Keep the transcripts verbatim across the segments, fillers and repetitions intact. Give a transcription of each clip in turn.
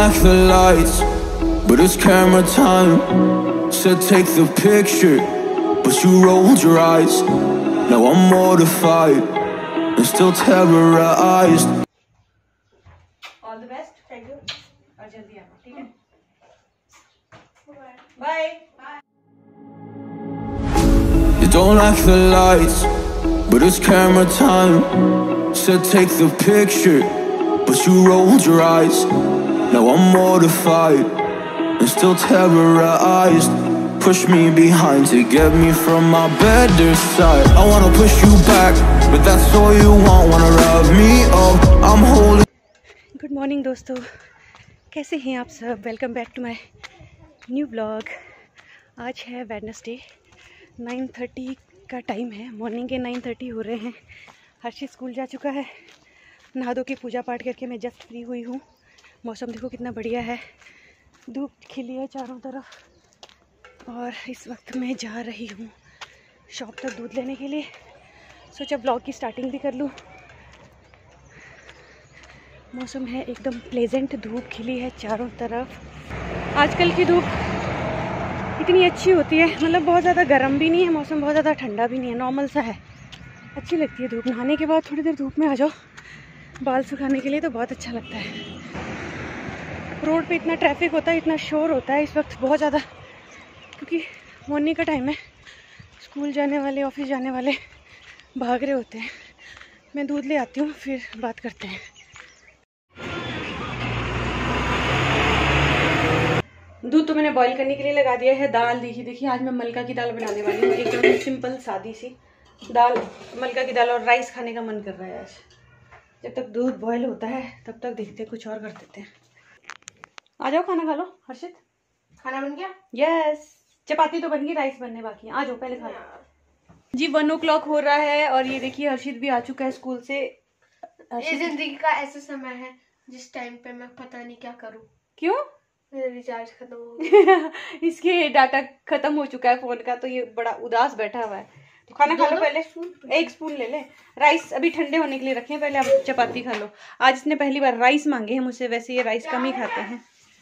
like the lights, but it's camera time. Said take the picture, but you rolled your eyes. Now I'm mortified and still terrorized. All the best, thank you. और जल्दी आना, ठीक है? Bye. You don't like the lights, but it's camera time. Said take the picture, but you rolled your eyes. Now I'm mortified and still terrorized. Push me behind to get me from my better side. I wanna push you back, but that's all you want. Wanna rub me up, I'm holding. Good morning दोस्तों, कैसे हैं आप सब? Welcome back to my new blog. आज है Wednesday, nine thirty का time है, morning के नाइन थर्टी हो रहे हैं। हर्षित स्कूल जा चुका है, नहा धो के पूजा पाठ करके मैं जस्ट फ्री हुई हूँ। मौसम देखो कितना बढ़िया है, धूप खिली है चारों तरफ। और इस वक्त मैं जा रही हूँ शॉप तक दूध लेने के लिए। सोचा ब्लॉग की स्टार्टिंग भी कर लूँ। मौसम है एकदम प्लेजेंट, धूप खिली है चारों तरफ। आजकल की धूप इतनी अच्छी होती है, मतलब बहुत ज़्यादा गर्म भी नहीं है मौसम, बहुत ज़्यादा ठंडा भी नहीं है, नॉर्मल सा है। अच्छी लगती है धूप। नहाने के बाद थोड़ी देर धूप में आ जाओ बाल सुखाने के लिए तो बहुत अच्छा लगता है। रोड पे इतना ट्रैफिक होता है, इतना शोर होता है इस वक्त बहुत ज़्यादा, क्योंकि मॉर्निंग का टाइम है। स्कूल जाने वाले, ऑफिस जाने वाले भाग रहे होते हैं। मैं दूध ले आती हूँ, फिर बात करते हैं। दूध तो मैंने बॉईल करने के लिए लगा दिया है। दाल देखिए देखिए आज मैं मलका की दाल बनाने वाली हूँ, एकदम सिंपल सादी सी दाल। मलका की दाल और राइस खाने का मन कर रहा है आज। जब तक दूध बॉईल होता है तब तक देखते हैं, कुछ और कर देते हैं। आ जाओ खाना खा लो। हर्षित खाना बन गया? यस, चपाती तो बन गई, राइस बनने बाकी है। आ जाओ पहले खा लो जी। वन ओ क्लॉक हो रहा है और ये देखिए हर्षित भी आ चुका है स्कूल से। ये जिंदगी का ऐसा समय है जिस टाइम पे मैं पता नहीं क्या करूं। क्यों? मेरा रिचार्ज खत्म हो गया। इसके डाटा खत्म हो चुका है फोन का, तो ये बड़ा उदास बैठा हुआ है। तो खाना खा लो पहले, एक स्पून ले ले। राइस अभी ठंडे होने के लिए रखे हैं, पहले आप चपाती खा लो। आज इसने पहली बार राइस मांगे हैं मुझसे, वैसे ये राइस कम ही खाते हैं।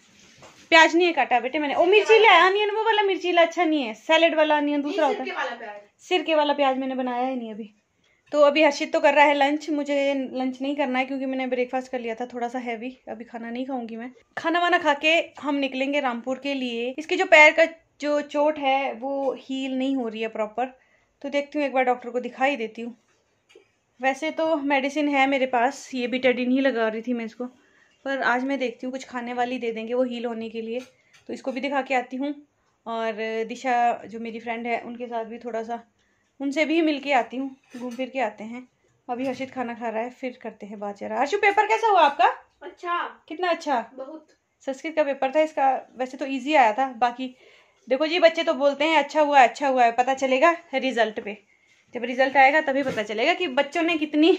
प्याज नहीं है काटा बेटे मैंने। ओ मिर्ची लाया, अनियन वो वाला मिर्ची ला, अच्छा नहीं है, सैलेड वाला अनियन दूसरा होता है। सिरके वाला प्याज मैंने बनाया ही नहीं अभी। तो अभी हर्षित तो कर रहा है लंच, मुझे लंच नहीं करना है क्योंकि मैंने ब्रेकफास्ट कर लिया था थोड़ा सा हैवी। अभी खाना नहीं खाऊंगी मैं। खाना वाना खा के हम निकलेंगे रामपुर के लिए। इसके जो पैर का जो चोट है वो हील नहीं हो रही है प्रॉपर, तो देखती हूँ एक बार डॉक्टर को दिखाई देती हूँ। वैसे तो मेडिसिन है मेरे पास, ये बीटाडीन ही लगा रही थी मैं इसको, पर आज मैं देखती हूँ कुछ खाने वाली दे देंगे वो हील होने के लिए, तो इसको भी दिखा के आती हूँ। और दिशा जो मेरी फ्रेंड है उनके साथ भी थोड़ा सा, उनसे भी मिल के आती हूँ, घूम फिर के आते हैं। अभी हर्षित खाना खा रहा है, फिर करते हैं बात जरा। हर्षु पेपर कैसा हुआ आपका? अच्छा। कितना अच्छा? बहुत। संस्कृत का पेपर था इसका, वैसे तो इजी आया था। बाकी देखो जी, बच्चे तो बोलते हैं अच्छा हुआ अच्छा हुआ है, पता चलेगा रिजल्ट पे। जब रिजल्ट आएगा तभी पता चलेगा कि बच्चों ने कितनी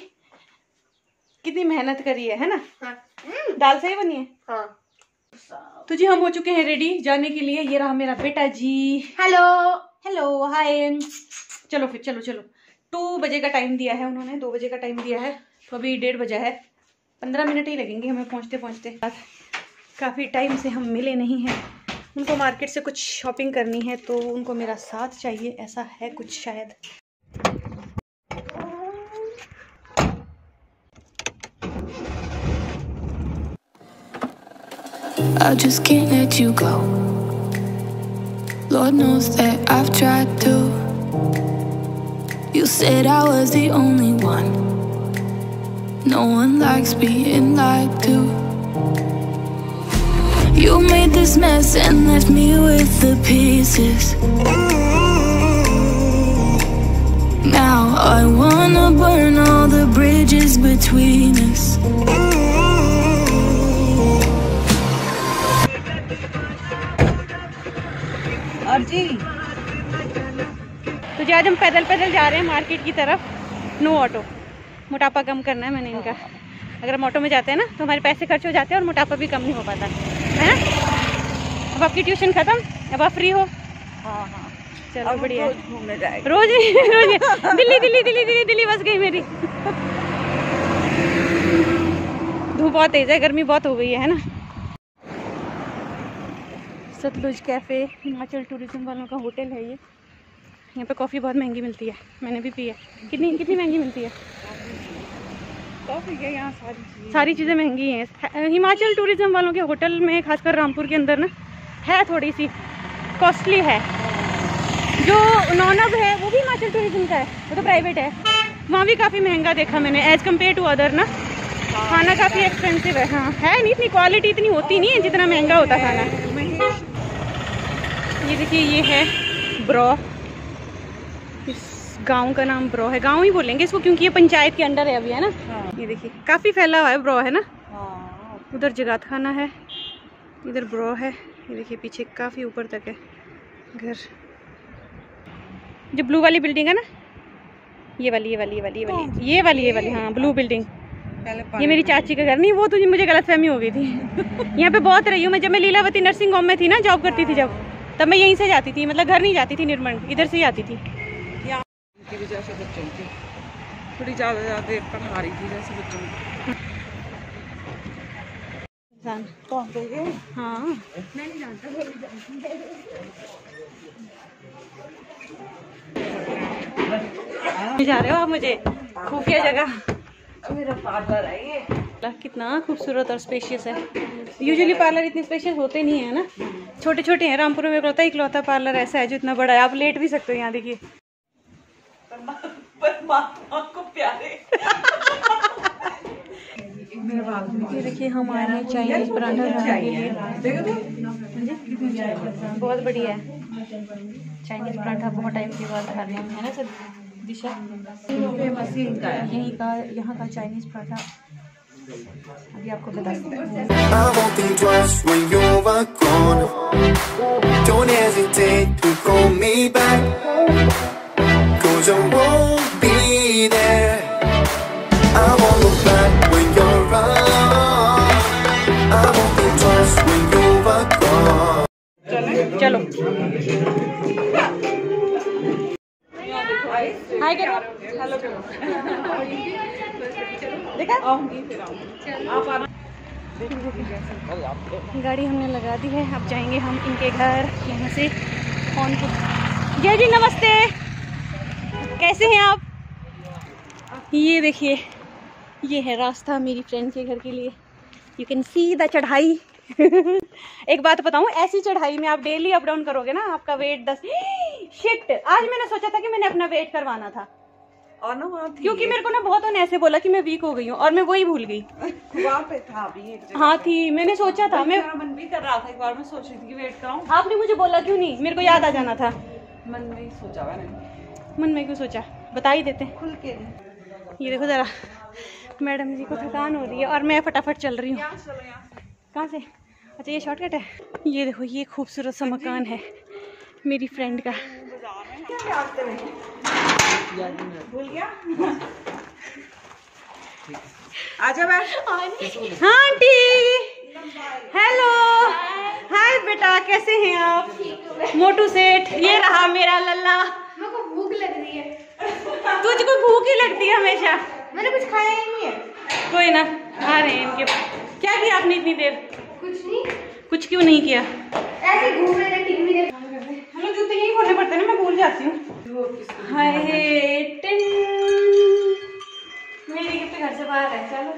कितनी मेहनत करी है, है ना? हाँ। दाल सही बनी है? हाँ। तो जी हम हो चुके हैं रेडी जाने के लिए। ये रहा मेरा बेटा जी। Hello hello hi. चलो फिर चलो चलो। टू बजे का टाइम दिया है उन्होंने, दो बजे का टाइम दिया है, तो अभी डेढ़ बजा है। पंद्रह मिनट ही लगेंगे हमें पहुंचते पहुंचते। काफ़ी टाइम से हम मिले नहीं हैं। उनको मार्केट से कुछ शॉपिंग करनी है तो उनको मेरा साथ चाहिए, ऐसा है कुछ शायद। I just can't let you go. Lord knows that I've tried to. You said I was the only one. No one likes being lied to. You made this mess and left me with the pieces. Now I wanna burn all the bridges between us. और जी तो जी आज हम पैदल पैदल जा रहे हैं market की तरफ। नो ऑटो, मोटापा कम करना है मैंने इनका। अगर हम ऑटो में जाते हैं ना तो हमारे पैसे खर्च हो जाते हैं और मोटापा भी कम नहीं हो पाता, है ना? अब आपकी ट्यूशन खत्म, अब आप फ्री हो? हाँ हाँ। चलो बढ़िया। रोज घूमने जाएंगे। रोज ही रोज ही। दिल्ली दिल्ली दिल्ली दिल्ली दिल्ली बस गई मेरी। धूप बहुत तेज है, गर्मी बहुत हो गई है ना? सतलुज कैफ़े हिमाचल टूरिज्म वालों का होटल है ये। यहाँ पे कॉफ़ी बहुत महंगी मिलती है, मैंने भी पी है। कितनी कितनी महंगी मिलती है कॉफ़ी? यहाँ सारी सारी चीज़ें महंगी हैं। हिमाचल टूरिज्म वालों के होटल में खासकर रामपुर के अंदर ना है थोड़ी सी कॉस्टली है। जो नौनब है वो भी हिमाचल टूरिज्म का है, वो तो प्राइवेट है, वहाँ भी काफ़ी महंगा देखा मैंने एज़ कम्पेयर टू अदर ना। खाना काफ़ी एक्सपेंसिव है। हाँ है नहीं, इतनी क्वालिटी इतनी होती नहीं है जितना महंगा होता खाना। ये देखिए ये है ब्रो, इस गांव का नाम ब्रो है, गांव ही बोलेंगे इसको क्योंकि ये पंचायत के अंडर है अभी, है ना। हाँ। ये देखिए काफ़ी फैला हुआ है ब्रो, है ना। हाँ। उधर जगात खाना है, इधर ब्रो है। ये देखिए पीछे काफ़ी ऊपर तक है घर। जो ब्लू वाली बिल्डिंग है ना, ये वाली ये वाली ये वाली ये वाली ये वाली ये वाली हाँ ब्लू बिल्डिंग, ये मेरी चाची का घर। नहीं वो तो मुझे गलतफहमी हो गई थी। यहाँ पे बहुत रही हूँ मैं, जब मैं लीलावती नर्सिंग होम में थी ना, जॉब करती थी जब, तब मैं यहीं से जाती थी, मतलब घर नहीं जाती थी निर्मंड, इधर से ही आती थी। की वजह से बच्चों की थोड़ी ज़्यादा ज़्यादा पढ़ा रही थी जैसे बच्चों को। कौन देंगे? हाँ मैं नहीं जानता। जा रहे हो आप मुझे खुफिया जगह? मेरा पार्लर है ये, कितना खूबसूरत और स्पेशियस है। यूजुअली पार्लर इतने स्पेशियस होते नहीं है ना, छोटे छोटे हैं। रामपुर में इकलौता इकलौता पार्लर ऐसा है जो इतना बड़ा है, आप लेट भी सकते हो यहाँ। देखिए परमात्मा को प्यारे। ये देखिए हम आए हैं चाइनीज पराठा खाने के लिए, बहुत बढ़िया है चाइनीज पराठा। बहुत टाइम के बाद खा रहे हैं, है ना सर दिशा? फेमस ही इनका है, यहीं का यहाँ का चाइनीज पराठा अभी आपको बता सकते हैं। चलो हाय करो, हेलो करो। देखा गाड़ी हमने लगा दी है, अब जाएंगे हम इनके घर यहाँ से कौनपुर। जय जी नमस्ते, कैसे हैं आप? ये देखिए ये है रास्ता मेरी फ्रेंड के घर के लिए। यू कैन सी द चढ़ाई। एक बात बताऊं, ऐसी चढ़ाई में आप डेली अप डाउन करोगे ना, आपका वेट दस शिट। आज मैंने सोचा था कि मैंने अपना वेट करवाना था, और ना वहाँ क्योंकि मेरे को ना बहुत ने ऐसे बोला कि मैं वीक हो गई हूँ, और मैं वही भूल गई। वहाँ पे था अभी एक जगह। हाँ थी, मैंने सोचा था, मैं मन भी कर रहा था, एक बार मैं सोच रही थी कि वेट कराऊं। आपने मुझे बोला क्यों नहीं? मेरे को याद आ जाना था। मन में ही सोचा मैंने। मन में क्यों सोचा, बता ही देते खुल के। ये देखो जरा, मैडम जी को थकान हो रही है और मैं फटाफट चल रही हूँ। कहाँ से? अच्छा ये शॉर्टकट है। ये देखो ये खूबसूरत सा मकान है मेरी फ्रेंड का। भूल गया। आजा मैं। हाँ आंटी, हेलो, हाय बेटा, कैसे हैं आप? मोटू सेठ, ये रहा मेरा लल्ला। मेरे को भूख लग रही है। तुझको भूख ही लगती है हमेशा? मैंने कुछ खाया ही नहीं है। कोई ना, आ रहे हैं इनके। क्या किया आपने इतनी देर? कुछ नहीं। कुछ क्यों नहीं किया? ऐसे घूम रहे थे, टीवी देख रहे थे। हेलो, जूते यही खोलने पड़ते हैं ना, मैं भूल जाती हूँ। हाय टिन, मेरी गिफ्ट घर से बाहर है। चलो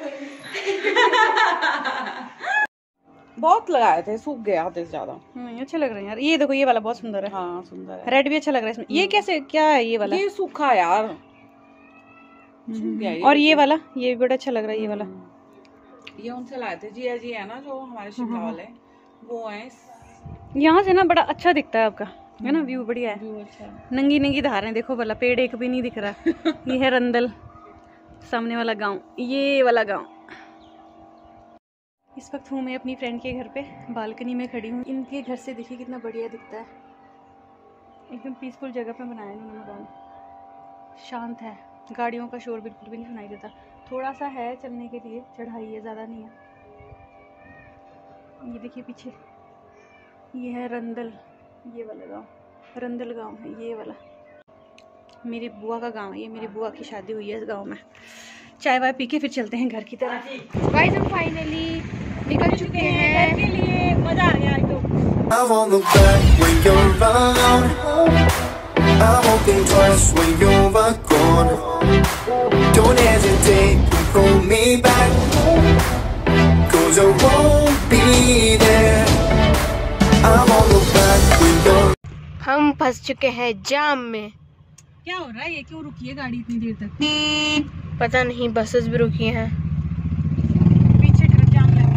बहुत लगाए थे, सूख गया आधे से ज्यादा। नहीं अच्छे लग रहे हैं यार। ये देखो ये वाला बहुत सुंदर है। हाँ सुंदर है, रेड भी अच्छा लग रहा है इसमें। ये कैसे, क्या है ये वाला? ये सूखा यार, सूख गया ये। और ये वाला, ये भी बड़ा अच्छा लग रहा है ये वाला। ये उनसे लाए थे, जिया जी है ना जो हमारे शिमला वाले, वो है। यहाँ से ना बड़ा अच्छा दिखता है आपका, है ना, व्यू बढ़िया है। व्यू अच्छा है। नंगी नंगी धारें देखो भला, पेड़ एक भी नहीं दिख रहा। ये है रंदल, सामने वाला गांव, ये वाला गांव। इस वक्त हूँ मैं अपनी फ्रेंड के घर पे, बालकनी में खड़ी हूँ। इनके घर से देखिए कितना बढ़िया दिखता है, एकदम पीसफुल जगह पे बनाया इन्होंने मकान, शांत है, गाड़ियों का शोर बिल्कुल भी नहीं सुनाई देता। थोड़ा सा है चलने के लिए, चढ़ाई है, ज़्यादा नहीं है। ये देखिए पीछे, ये है रंदल, ये वाला गांव, रंदल गांव है ये वाला। मेरी बुआ का गांव है ये, मेरी बुआ की शादी हुई है इस गांव में। चाय वाय पी के फिर चलते हैं घर की तरफ। गाइस हम फाइनली निकल चुके हैं घर के लिए। मज़ा आ गया आज तो। I won't look back when you're around. I won't think twice when you're gone. Don't hesitate to pull me back, 'cause I won't be there. I won't look back when you're. हम फंस चुके हैं जाम में। क्या हो रहा है? ये क्यों रुकी है गाड़ी इतनी देर तक? पता नहीं, बसेस भी रुकी हैं। पीछे जाम लग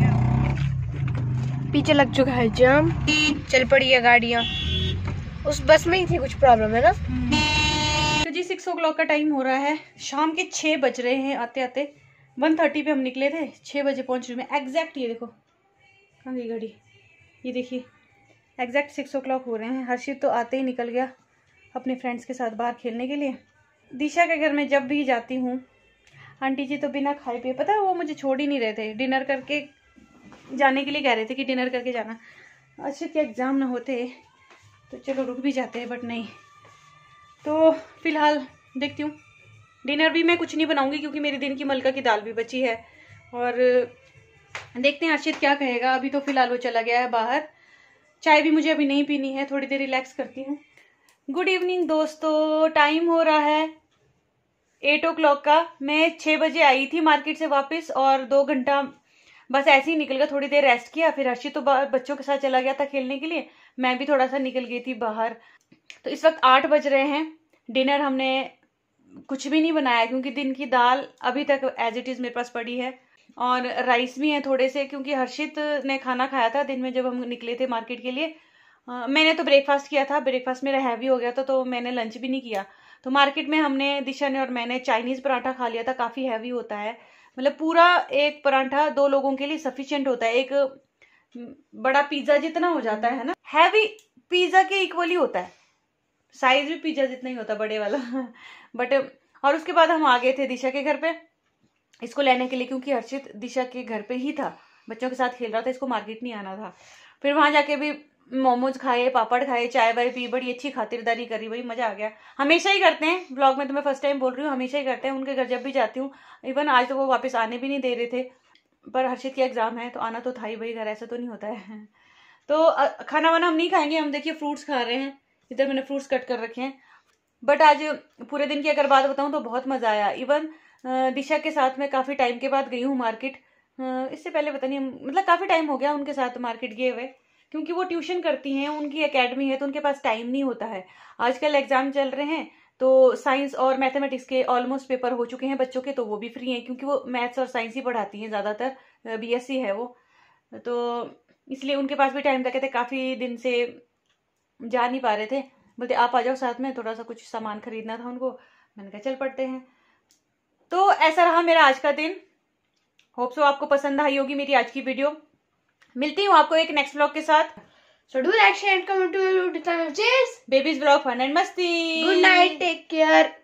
गया। पीछे लग चुका है जाम, चल पड़ी है गाड़ियाँ। उस बस में ही थी कुछ प्रॉब्लम, है ना? तो जी सिक्स ओ क्लॉक का टाइम हो रहा है, शाम के छः बज रहे हैं आते आते। वन थर्टी पे हम निकले थे, छः बजे पहुँच रही मैं एग्जैक्ट। ये देखो कहाँ गई गाड़ी, ये देखिए एग्जैक्ट सिक्स ओ क्लॉक हो रहे हैं। हर्षित तो आते ही निकल गया अपने फ्रेंड्स के साथ बाहर खेलने के लिए। दिशा के घर में जब भी जाती हूँ आंटी जी तो बिना खाए पिए, पता है वो मुझे छोड़ ही नहीं रहे थे। डिनर करके जाने के लिए कह रहे थे कि डिनर करके जाना। हर्षित के एग्ज़ाम ना होते तो चलो रुक भी जाते हैं, बट नहीं। तो फिलहाल देखती हूँ, डिनर भी मैं कुछ नहीं बनाऊँगी क्योंकि मेरे दिन की मलका की दाल भी बची है। और देखते हैं हर्षित क्या कहेगा। अभी तो फिलहाल वो चला गया है बाहर। चाय भी मुझे अभी नहीं पीनी है, थोड़ी देर रिलैक्स करती हूँ। गुड इवनिंग दोस्तों, टाइम हो रहा है एट ओ क्लॉक का। मैं छः बजे आई थी मार्केट से वापस और दो घंटा बस ऐसे ही निकल गया। थोड़ी देर रेस्ट किया, फिर हर्षित तो बच्चों के साथ चला गया था खेलने के लिए, मैं भी थोड़ा सा निकल गई थी बाहर। तो इस वक्त आठ बज रहे हैं। डिनर हमने कुछ भी नहीं बनाया क्योंकि दिन की दाल अभी तक एज इट इज़ मेरे पास पड़ी है और राइस भी हैं थोड़े से, क्योंकि हर्षित ने खाना खाया था दिन में जब हम निकले थे मार्केट के लिए। आ, मैंने तो ब्रेकफास्ट किया था, ब्रेकफास्ट मेरा हैवी हो गया था तो मैंने लंच भी नहीं किया। तो मार्केट में हमने, दिशा ने और मैंने चाइनीज़ पराठा खा लिया था। काफ़ी हैवी होता है, मतलब पूरा एक पराठा दो लोगों के लिए सफिशिएंट होता है। एक बड़ा पिज़्ज़ा जितना हो जाता है ना, हैवी पिज़्ज़ा के इक्वली होता है, साइज भी पिज़्ज़ा जितना ही होता है बड़े वाला। बट और उसके बाद हम आ गए थे दिशा के घर पे इसको लेने के लिए, क्योंकि हर्षित दिशा के घर पे ही था, बच्चों के साथ खेल रहा था, इसको मार्केट नहीं आना था। फिर वहां जाके भी मोमोज खाए, पापड़ खाए, चाय वाय पी, बड़ी अच्छी खातिरदारी करी, वही मजा आ गया। हमेशा ही करते हैं, ब्लॉग में तो मैं फर्स्ट टाइम बोल रही हूँ, हमेशा ही करते हैं उनके घर जब भी जाती हूँ। इवन आज तो वो वापस आने भी नहीं दे रहे थे, पर हर्षित के एग्जाम है तो आना तो था ही भाई घर, ऐसा तो नहीं होता है। तो खाना वाना हम नहीं खाएंगे, हम देखिए फ्रूट्स खा रहे हैं। इधर मैंने फ्रूट्स कट कर रखे हैं। बट आज पूरे दिन की अगर बात बताऊँ तो बहुत मजा आया। इवन दिशा के साथ मैं काफ़ी टाइम के बाद गई हूँ मार्केट। इससे पहले पता नहीं, मतलब काफ़ी टाइम हो गया उनके साथ मार्केट गए हुए, क्योंकि वो ट्यूशन करती हैं, उनकी एकेडमी है तो उनके पास टाइम नहीं होता है। आजकल एग्जाम चल रहे हैं तो साइंस और मैथमेटिक्स के ऑलमोस्ट पेपर हो चुके हैं बच्चों के, तो वो भी फ्री हैं क्योंकि वो मैथ्स और साइंस ही पढ़ाती हैं ज़्यादातर, बीएससी है वो, तो इसलिए उनके पास भी टाइम था। कहते काफ़ी दिन से जा नहीं पा रहे थे, बोलते आप आ जाओ साथ में, थोड़ा सा कुछ सामान खरीदना था उनको। मैंने कहा चल पड़ते हैं। तो ऐसा रहा मेरा आज का दिन। होप सो आपको पसंद आई होगी मेरी आज की वीडियो। मिलती हूँ आपको एक नेक्स्ट व्लॉग के साथ। So do like, share and comment to the channel. Cheers. Babies vlog fun and मस्ती। Good night. Take care.